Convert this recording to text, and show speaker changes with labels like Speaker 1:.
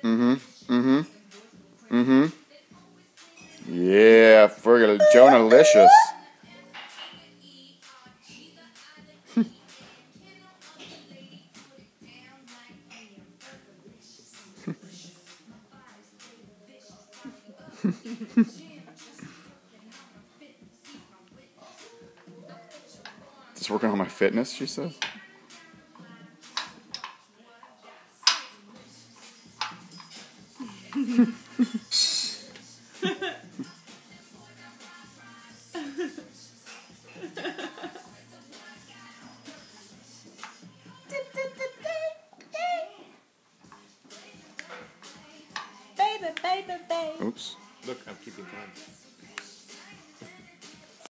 Speaker 1: Yeah, friggin' Jonalicious. Just working on my fitness, she says.
Speaker 2: Baby, baby, baby.
Speaker 1: Oops.
Speaker 3: Look, I'm keeping time.